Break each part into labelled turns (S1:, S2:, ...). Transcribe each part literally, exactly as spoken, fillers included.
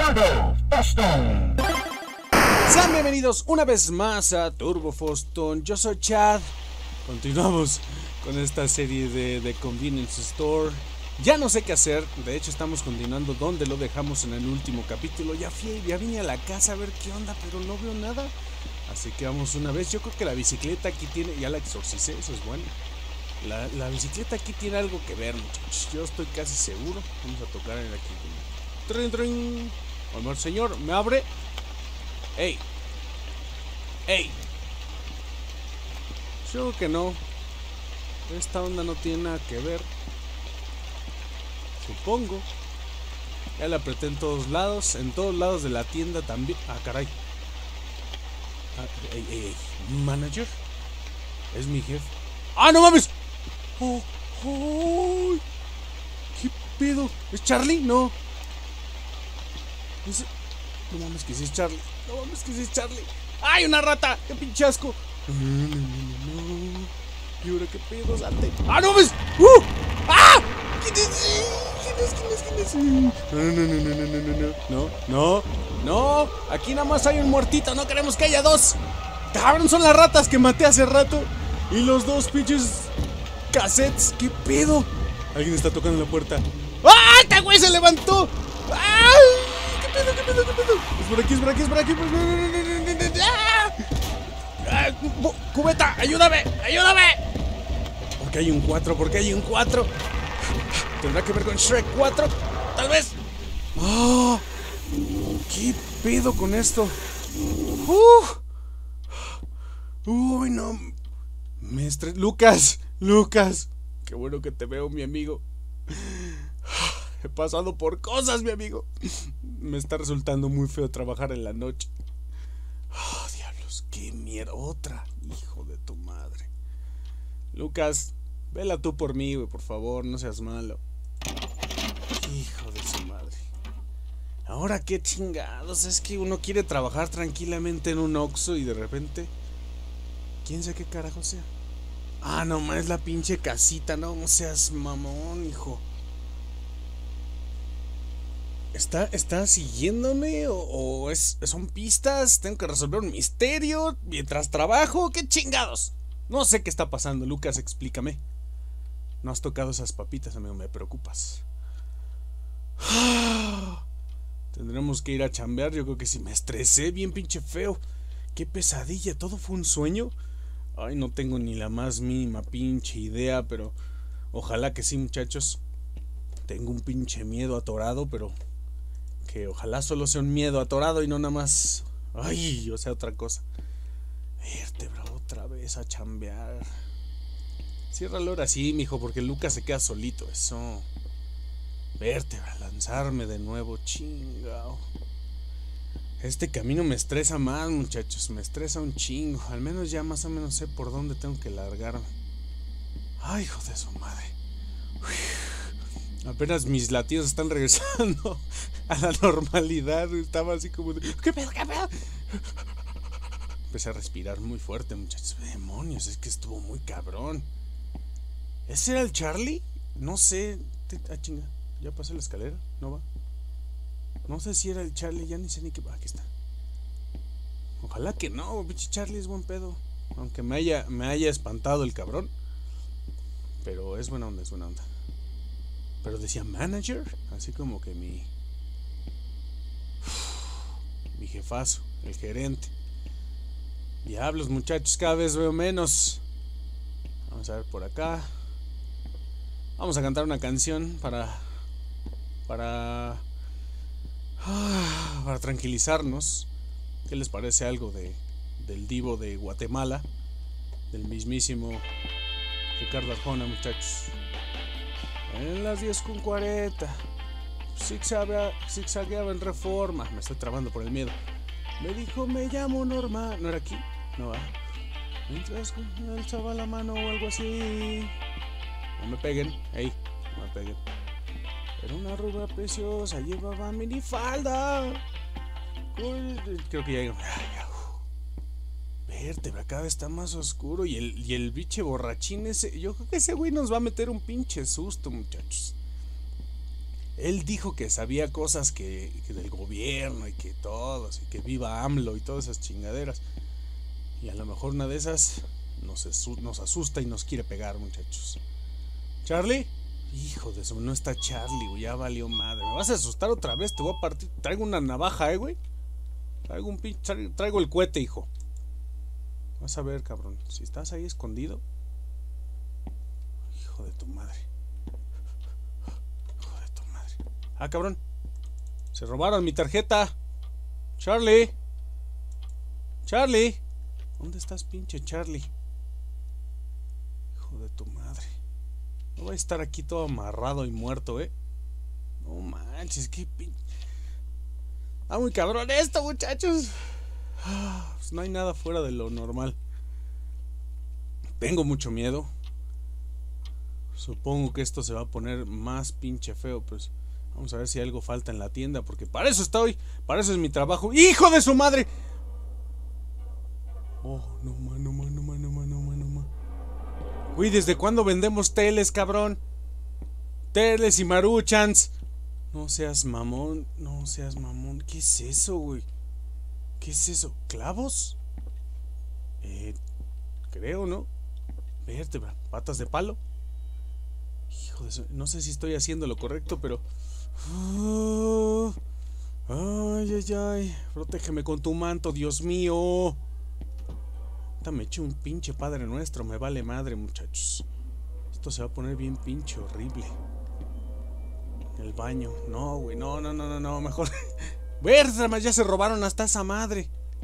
S1: Turbo Foston.
S2: Sean bienvenidos una vez más a Turbo Foston. Yo soy Chad. Continuamos con esta serie de, de Convenience Store. Ya no sé qué hacer. De hecho estamos continuando donde lo dejamos en el último capítulo. Ya fui, ya vine a la casa a ver qué onda, pero no veo nada. Así que vamos una vez. Yo creo que la bicicleta aquí tiene... Ya la exorcicé, eso es bueno. La, la bicicleta aquí tiene algo que ver, muchachos. Yo estoy casi seguro. Vamos a tocar en aquí. Trin, trin. Amor, señor, ¿me abre? ¡Ey! ¡Ey! Yo creo que no. Esta onda no tiene nada que ver. Supongo. Ya la apreté en todos lados. En todos lados de la tienda también. Ah, caray. Ah, ey, ey, ey. ¿Manager? Es mi jefe. ¡Ah, no mames! ¡Oh! ¡Oh! ¿Qué pedo? ¿Es Charlie? No. ¿Es... No mames que sí es Charlie. No mames que sí es Charlie. ¡Ay, una rata! ¡Qué pinche asco! No, no, no, no, no. ¿Y ahora qué pedo? ¡Salte! ¡Ah, no mames! ¡Uh! ¡Ah! ¿Quién es? ¿Quién es? ¿Quién es? ¿Quién es? No, no, no, no, no, no, no, no, no, no. Aquí nada más hay un muertito. No queremos que haya dos. Cabrón, son las ratas que maté hace rato. Y los dos pinches cassettes. ¿Qué pedo? Alguien está tocando la puerta. ¡Ah! ¡Este güey se levantó! ¡Ah! ¿Qué pedo? ¿Qué pedo? ¿Qué pedo? Es por aquí, es por aquí, es por aquí. ¡Ah! ¡Ah! ¡Cubeta! ¡Ayúdame! ¡Ayúdame! ¿Por qué hay un cuatro? ¿Por qué hay un cuatro? ¿Tendrá que ver con Shrek cuatro? Tal vez. ¡Oh! ¿Qué pedo con esto? ¡Uh! ¡Uy, no! Me estres... Lucas, Lucas. Qué bueno que te veo, mi amigo. He pasado por cosas, mi amigo. Me está resultando muy feo trabajar en la noche. Oh, diablos, qué mierda. Otra, hijo de tu madre. Lucas, vela tú por mí, güey, por favor, no seas malo. Hijo de su madre. Ahora qué chingados. Es que uno quiere trabajar tranquilamente en un Oxxo y de repente... ¿Quién sabe qué carajo sea? Ah, no más la pinche casita. No, no seas mamón, hijo. ¿Está, está siguiéndome? ¿O, o es, son pistas? ¿Tengo que resolver un misterio mientras trabajo? ¿Qué chingados? No sé qué está pasando, Lucas, explícame. No has tocado esas papitas, amigo, me preocupas. Tendremos que ir a chambear. Yo creo que si me estresé bien pinche feo. Qué pesadilla, ¿todo fue un sueño? Ay, no tengo ni la más mínima pinche idea, pero ojalá que sí, muchachos. Tengo un pinche miedo atorado, pero que ojalá solo sea un miedo atorado y no nada más, ay, o sea, otra cosa. Vértebra, otra vez a chambear. Ciérralo ahora sí, mijo, porque Lucas se queda solito, eso. Vértebra, lanzarme de nuevo, chingao. Este camino me estresa más, muchachos, me estresa un chingo. Al menos ya más o menos sé por dónde tengo que largarme. Ay, hijo de su madre. Uf. Apenas mis latidos están regresando a la normalidad. Estaba así como de... ¿Qué pedo, qué pedo? Empecé a respirar muy fuerte, muchachos. Demonios, es que estuvo muy cabrón. ¿Ese era el Charlie? No sé. Ah, chinga, ¿ya pasé la escalera? ¿No va? No sé si era el Charlie, ya ni sé ni qué... Ah, aquí está. Ojalá que no, pinche Charlie es buen pedo. Aunque me haya, me haya espantado el cabrón. Pero es buena onda, es buena onda. Pero decía manager, así como que mi... Mi jefazo, el gerente. Diablos, muchachos, cada vez veo menos. Vamos a ver por acá. Vamos a cantar una canción para... Para... Para tranquilizarnos. ¿Qué les parece algo de del divo de Guatemala? Del mismísimo Ricardo Arjona, muchachos. En las diez con cuarenta zigzagueaba, zigzagueaba en Reforma. Me estoy trabando por el miedo. Me dijo, me llamo Norma. ¿No era aquí? No va. Mientras alzaba la mano o algo así. No me peguen. Ey, no me peguen. Era una rubia preciosa, llevaba minifalda. Creo que ya... Vértebra, cada vez está más oscuro. Y el, y el biche borrachín ese... Yo creo que ese güey nos va a meter un pinche susto, muchachos. Él dijo que sabía cosas que, que del gobierno y que todos, y que viva AMLO y todas esas chingaderas. Y a lo mejor una de esas nos, nos asusta y nos quiere pegar, muchachos. ¿Charlie? Hijo de eso, no está Charlie, güey, ya valió madre. ¿Me vas a asustar otra vez? Te voy a partir. Traigo una navaja, eh, güey. Traigo un pinche. Traigo el cohete, hijo. Vas a ver, cabrón. Si estás ahí escondido. Hijo de tu madre. Hijo de tu madre. Ah, cabrón. Se robaron mi tarjeta. Charlie. Charlie. ¿Dónde estás, pinche Charlie? Hijo de tu madre. No voy a estar aquí todo amarrado y muerto, eh. No manches, qué pinche. Ah, muy cabrón esto, muchachos. Pues no hay nada fuera de lo normal. Tengo mucho miedo. Supongo que esto se va a poner más pinche feo. Pues vamos a ver si algo falta en la tienda, porque para eso estoy. Para eso es mi trabajo. ¡Hijo de su madre! Oh, no más, no más, no más, no más, no más, no más. Uy, ¿desde cuándo vendemos teles, cabrón? Teles y maruchans. No seas mamón, no seas mamón. ¿Qué es eso, güey? ¿Qué es eso? ¿Clavos? Eh, creo, ¿no? Vértebra, patas de palo. Hijo de eso, no sé si estoy haciendo lo correcto, pero... Oh, ay, ay, ay. Protégeme con tu manto, Dios mío. Me eché un pinche Padre Nuestro, me vale madre, muchachos. Esto se va a poner bien pinche horrible. El baño, no, güey, no, no, no, no, no, mejor. Vértebra, ya se robaron hasta esa madre.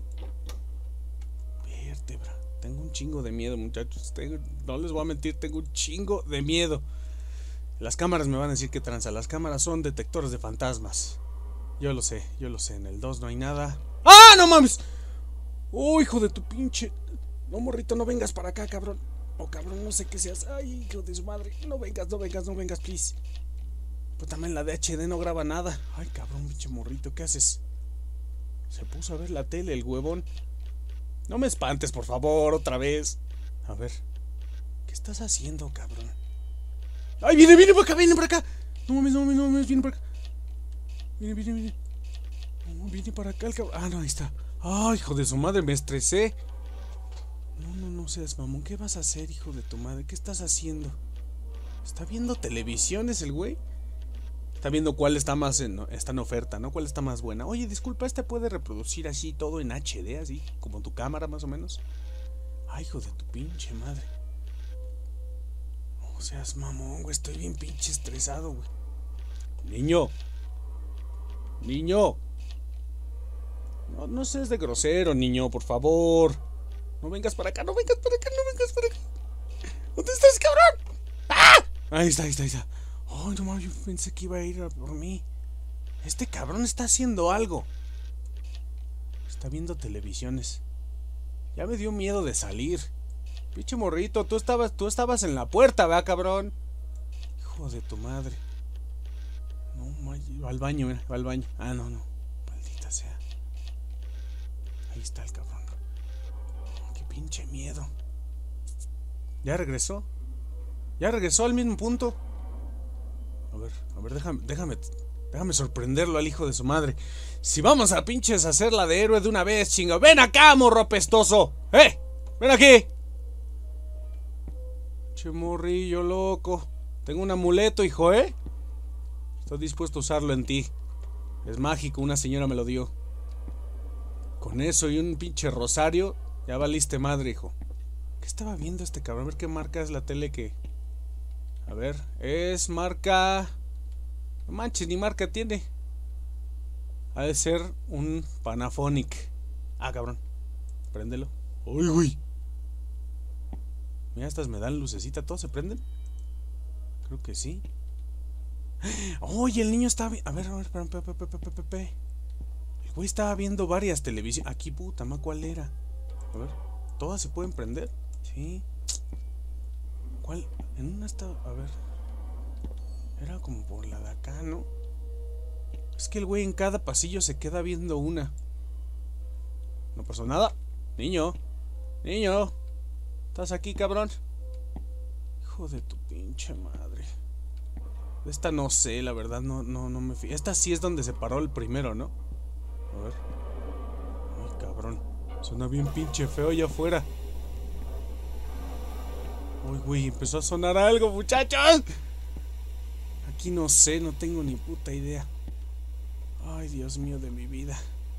S2: Vértebra, tengo un chingo de miedo, muchachos. Tengo, no les voy a mentir, tengo un chingo de miedo. Las cámaras me van a decir que tranza. Las cámaras son detectores de fantasmas. Yo lo sé, yo lo sé. En el dos no hay nada. ¡Ah, no mames! ¡Oh, hijo de tu pinche! No, morrito, no vengas para acá, cabrón. Oh, cabrón, no sé qué seas. Ay, hijo de su madre. No vengas, no vengas, no vengas, please. Pues también la D H D no graba nada. Ay, cabrón, pinche morrito, ¿qué haces? Se puso a ver la tele, el huevón. No me espantes, por favor, otra vez. A ver. ¿Qué estás haciendo, cabrón? ¡Ay, viene, viene para acá, viene para acá! No mames, no mames, no mames, viene para acá. Viene, viene, viene. No, viene para acá el cabrón. Ah, no, ahí está. Ay, hijo de su madre, me estresé. No, no, no seas mamón. ¿Qué vas a hacer, hijo de tu madre? ¿Qué estás haciendo? ¿Está viendo televisiones el güey? Está viendo cuál está más en, está en oferta, ¿no? ¿Cuál está más buena? Oye, disculpa, ¿este puede reproducir así todo en H D, así? Como tu cámara, más o menos. Ay, hijo de tu pinche madre. No seas mamón, güey. Estoy bien pinche estresado, güey. Niño. Niño. No, no seas de grosero, niño, por favor. No vengas para acá, no vengas para acá, no vengas para acá. ¿Dónde estás, cabrón? ¡Ah! Ahí está, ahí está, ahí está. Ay, no mames, yo pensé que iba a ir a por mí. Este cabrón está haciendo algo. Está viendo televisiones. Ya me dio miedo de salir. Pinche morrito, tú estabas, tú estabas en la puerta, ¿verdad, cabrón? Hijo de tu madre. No, va al baño, mira, va al baño. Ah, no, no. Maldita sea. Ahí está el cabrón. Pinche miedo. ¿Ya regresó? ¿Ya regresó al mismo punto? A ver, a ver, déjame, déjame, déjame sorprenderlo al hijo de su madre. Si vamos a pinches hacerla de héroe de una vez, chinga. ¡Ven acá, morro apestoso! ¡Eh! ¡Ven aquí! Che morrillo loco. Tengo un amuleto, hijo, ¿eh? Estoy dispuesto a usarlo en ti. Es mágico, una señora me lo dio. Con eso y un pinche rosario, ya valiste madre, hijo. ¿Qué estaba viendo este cabrón? A ver qué marca es la tele que... A ver, es marca... No manches, ni marca tiene. Ha de ser un Panasonic. Ah, cabrón. Préndelo. Uy, uy. Mira, estas me dan lucecita. ¿Todos se prenden? Creo que sí. Oye, el niño está... A ver, a ver, espera, espera, espera, espera, espera. El güey estaba viendo varias televisiones. Aquí, puta, ma, ¿cuál era? A ver, ¿todas se pueden prender? Sí. ¿Cuál? En una estaba... A ver. Era como por la de acá, ¿no? Es que el güey en cada pasillo se queda viendo una. No pasó nada. Niño. Niño. ¿Estás aquí, cabrón? Hijo de tu pinche madre. Esta no sé, la verdad, no, no, no me fío. Esta sí es donde se paró el primero, ¿no? A ver. Ay, cabrón. Suena bien pinche feo allá afuera. Uy, güey, empezó a sonar algo, muchachos. Aquí no sé, no tengo ni puta idea. Ay, Dios mío de mi vida.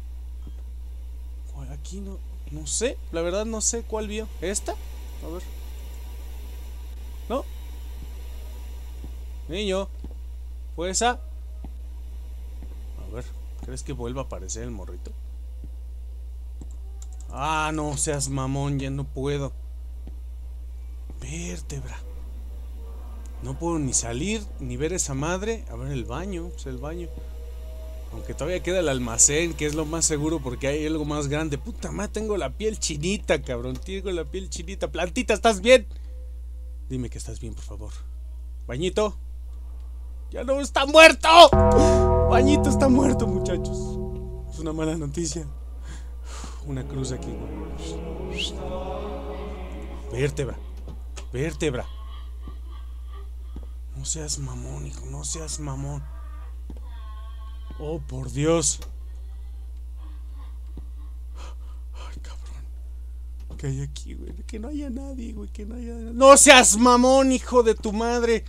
S2: Aquí no, no sé, la verdad no sé cuál vio. ¿Esta? A ver. ¿No? Niño, ¿fue esa? A ver, ¿crees que vuelva a aparecer el morrito? Ah, no seas mamón, ya no puedo. Vértebra. No puedo ni salir, ni ver esa madre. A ver el baño, pues el baño. Aunque todavía queda el almacén, que es lo más seguro porque hay algo más grande. Puta madre, tengo la piel chinita, cabrón. Tengo la piel chinita. Plantita, ¿estás bien? Dime que estás bien, por favor. Bañito. ¡Ya no está muerto! Bañito está muerto, muchachos. Es una mala noticia. Una cruz aquí. Vértebra. Vértebra. No seas mamón, hijo. No seas mamón. Oh, por Dios. Ay, cabrón. ¿Qué hay aquí, güey? Que no haya nadie, güey. Que no haya nadie. ¡No seas mamón, hijo de tu madre!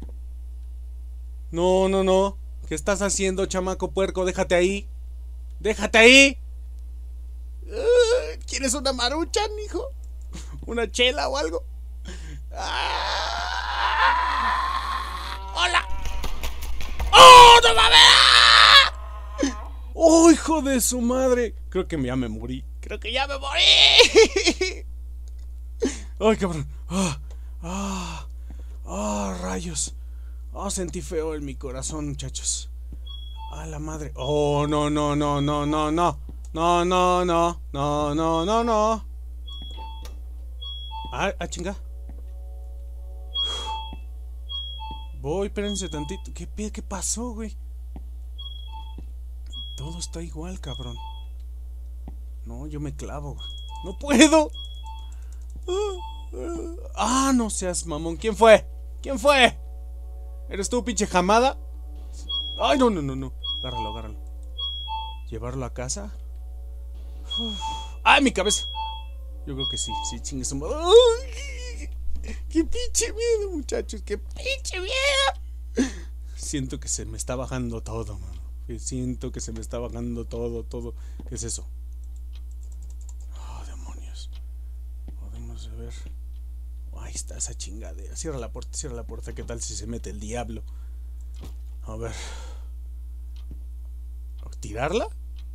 S2: No, no, no. ¿Qué estás haciendo, chamaco puerco? Déjate ahí. ¡Déjate ahí! Uh, ¿Quieres una maruchan, hijo? ¿Una chela o algo? ¡Ah! ¡Hola! ¡Oh, no mames! ¡Oh, hijo de su madre! Creo que ya me morí. Creo que ya me morí. ¡Ay, cabrón! ¡Ah! ¡Ah! ¡Ah, rayos! ¡Ah, sentí feo en mi corazón, muchachos! ¡Ah, la madre! ¡Oh, no, no, no, no, no, no! No, no, no, no, no, no, no. Ah, ah, chinga. Voy, espérense tantito. ¿Qué, qué pasó, güey? Todo está igual, cabrón. No, yo me clavo. ¡No puedo! Ah, no seas mamón. ¿Quién fue? ¿Quién fue? ¿Eres tú, pinche jamada? Ay, no, no, no, no. Agárralo, agárralo. ¿Llevarlo a casa? Uf. ¡Ay, mi cabeza! Yo creo que sí, sí, chingue su madre. ¡Ay! ¡Qué pinche miedo, muchachos! ¡Qué pinche miedo! Siento que se me está bajando todo, mano. Siento que se me está bajando todo, todo. ¿Qué es eso? Oh, demonios. Podemos ver. Ahí está esa chingadera. Cierra la puerta, cierra la puerta. ¿Qué tal si se mete el diablo? A ver. ¿Tirarla?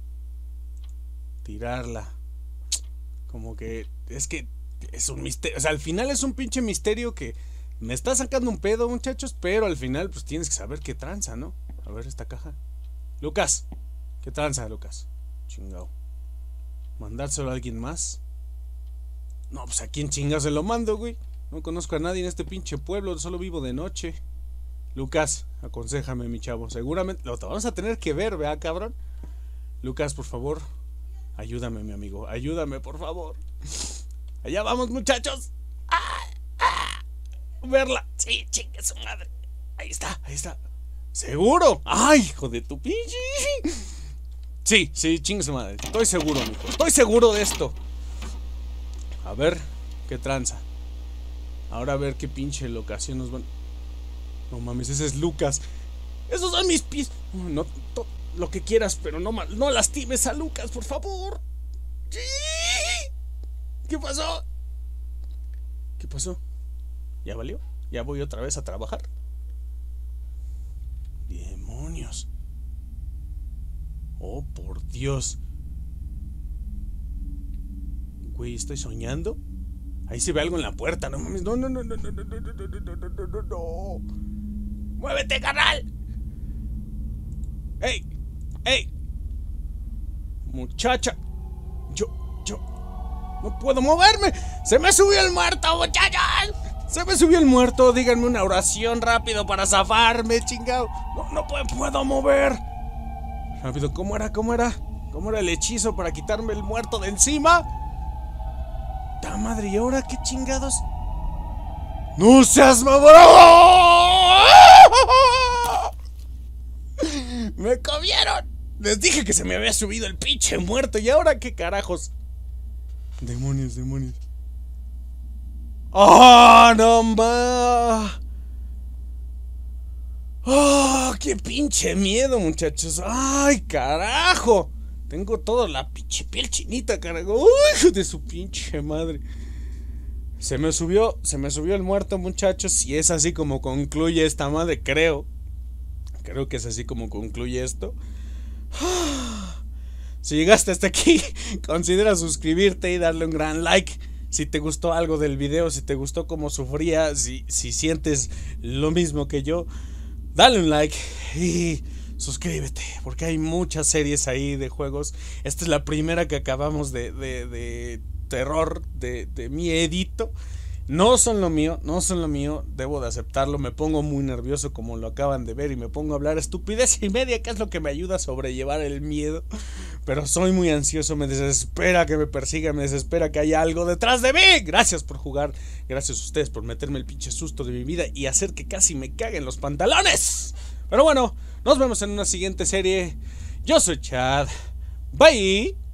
S2: Tirarla. Como que... Es que... Es un misterio. O sea, al final es un pinche misterio que... Me está sacando un pedo, muchachos. Pero al final, pues tienes que saber qué tranza, ¿no? A ver esta caja. Lucas. ¿Qué tranza, Lucas? Chingado. ¿Mandárselo a alguien más? No, pues a quién chingado se lo mando, güey. No conozco a nadie en este pinche pueblo. Solo vivo de noche. Lucas, aconséjame, mi chavo. Seguramente lo vamos a tener que ver, ¿verdad, cabrón? Lucas, por favor, ayúdame, mi amigo. Ayúdame, por favor. Allá vamos, muchachos. ¡Ah! ¡Ah! Verla. Sí, chingue su madre. Ahí está, ahí está. ¿Seguro? ¡Ay, hijo de tu pinche! Sí, sí, chingue su madre. Estoy seguro, mijo. Estoy seguro de esto. A ver, qué tranza. Ahora a ver qué pinche locación nos van. No mames, ese es Lucas. Esos son mis pies. No, to, lo que quieras, pero no, no lastimes a Lucas, por favor. ¿Qué pasó? ¿Qué pasó? ¿Ya valió? ¿Ya voy otra vez a trabajar? Demonios. Oh, por Dios. Güey, ¿estoy soñando? Ahí se ve algo en la puerta, no mames. No, no, no, no, no, no, no, no, no, no, no, no, no. ¡Muévete, carnal! ¡Ey! ¡Ey! Muchacha. Yo, yo no puedo moverme. ¡Se me subió el muerto, muchachos! ¡Se me subió el muerto! Díganme una oración rápido para zafarme, chingado. No, no puedo, puedo mover. Rápido, ¿cómo era? ¿Cómo era? ¿Cómo era el hechizo para quitarme el muerto de encima? ¡Ta madre! ¿Y ahora qué chingados? ¡No seas mamón! vieron? Les dije que se me había subido el pinche muerto. ¿Y ahora qué carajos? Demonios, demonios. ¡Oh, no más! ¡Oh, qué pinche miedo, muchachos! ¡Ay, carajo! Tengo toda la pinche piel chinita, carajo. ¡Uy, hijo de su pinche madre! Se me subió, se me subió el muerto, muchachos. Y es así como concluye esta madre, creo. Creo que es así como concluye esto. Si llegaste hasta aquí, considera suscribirte y darle un gran like. Si te gustó algo del video, si te gustó cómo sufría, si, si sientes lo mismo que yo, dale un like y suscríbete, porque hay muchas series ahí de juegos. Esta es la primera que acabamos de, de, de terror, de, de miedito. No son lo mío, no son lo mío, debo de aceptarlo. Me pongo muy nervioso como lo acaban de ver y me pongo a hablar estupidez y media, que es lo que me ayuda a sobrellevar el miedo. Pero soy muy ansioso, me desespera que me persiga, me desespera que haya algo detrás de mí. Gracias por jugar, gracias a ustedes por meterme el pinche susto de mi vida y hacer que casi me caguen los pantalones. Pero bueno, nos vemos en una siguiente serie. Yo soy Chad, bye.